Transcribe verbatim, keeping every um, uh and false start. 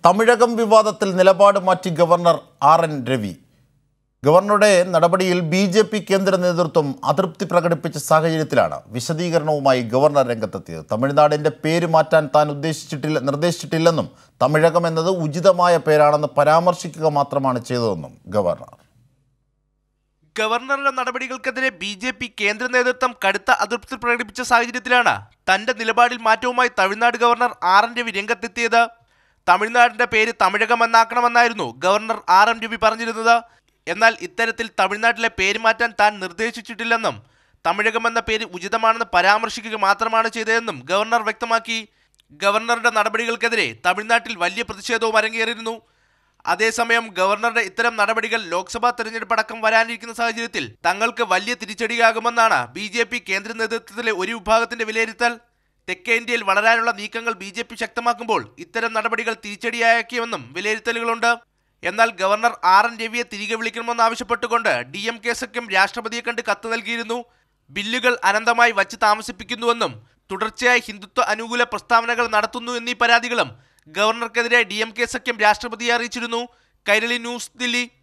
തമിഴകം വിവാദത്തിൽ നിലപാട് മാറ്റി ഗവർണർ ആർ എൻ രവി. ഗവർണറുടെ നടപടിയിൽ ബി ജെ പി കേന്ദ്ര നേതൃത്വം അതൃപ്തി പ്രകടിപ്പിച്ച സാഹചര്യത്തിലാണ് വിശദീകരണവുമായി ഗവർണർ രംഗത്തെത്തിയത്. തമിഴ്നാടിന്റെ പേര് മാറ്റാൻ താൻ ഉദ്ദേശിച്ചിട്ടില്ല നിർദ്ദേശിച്ചിട്ടില്ലെന്നും തമിഴകം എന്നത് ഉചിതമായ പേരാണെന്ന് പരാമർശിക്കുക മാത്രമാണ് ചെയ്തതെന്നും ഗവർണർ. ഗവർണറുടെ നടപടികൾക്കെതിരെ ബി ജെ പി കേന്ദ്ര നേതൃത്വം കടുത്ത അതൃപ്തി പ്രകടിപ്പിച്ച സാഹചര്യത്തിലാണ് തന്റെ നിലപാടിൽ മാറ്റവുമായി Tamil Nadu governor R N Ravi രംഗത്തെത്തിയത്. തമിഴ്നാടിന്റെ പേര് തമിഴകം എന്നാക്കണമെന്നായിരുന്നു ഗവർണർ ആർ എൻ രവി പറഞ്ഞിരുന്നത്. എന്നാൽ ഇത്തരത്തിൽ തമിഴ്നാട്ടിലെ പേര് മാറ്റാൻ താൻ നിർദ്ദേശിച്ചിട്ടില്ലെന്നും തമിഴകം എന്ന പേര് ഉചിതമാണെന്ന് പരാമർശിക്കുക മാത്രമാണ് ചെയ്തതെന്നും ഗവർണർ വ്യക്തമാക്കി. ഗവർണറുടെ നടപടികൾക്കെതിരെ തമിഴ്നാട്ടിൽ വലിയ പ്രതിഷേധവും അരങ്ങേറിയിരുന്നു. അതേസമയം ഗവർണറുടെ ഇത്തരം നടപടികൾ ലോക്സഭാ തെരഞ്ഞെടുപ്പ് അടക്കം വരാനിരിക്കുന്ന സാഹചര്യത്തിൽ തങ്ങൾക്ക് വലിയ തിരിച്ചടിയാകുമെന്നാണ് ബി ജെ പി കേന്ദ്ര നേതൃത്വത്തിലെ ഒരു വിഭാഗത്തിന്റെ വിലയിരുത്തൽ. തെക്കേ ഇന്ത്യയിൽ വളരാനുള്ള നീക്കങ്ങൾ ബി ജെ പി ശക്തമാക്കുമ്പോൾ ഇത്തരം നടപടികൾ തിരിച്ചടിയാക്കിയെന്നും വിലയിരുത്തലുകളുണ്ട്. എന്നാൽ ഗവർണർ ആർ എൻ രവിയെ തിരികെ വിളിക്കണമെന്നാവശ്യപ്പെട്ടുകൊണ്ട് ഡി എം കെ സഖ്യം രാഷ്ട്രപതിയെ കണ്ട് കത്ത് നൽകിയിരുന്നു. ബില്ലുകൾ അനന്തമായി വച്ച് താമസിപ്പിക്കുന്നുവെന്നും തുടർച്ചയായി ഹിന്ദുത്വ അനുകൂല പ്രസ്താവനകൾ നടത്തുന്നു എന്നീ പരാതികളും ഗവർണർക്കെതിരെ ഡി എം കെ സഖ്യം രാഷ്ട്രപതിയെ അറിയിച്ചിരുന്നു. കൈരളി ന്യൂസ്, ദില്ലി.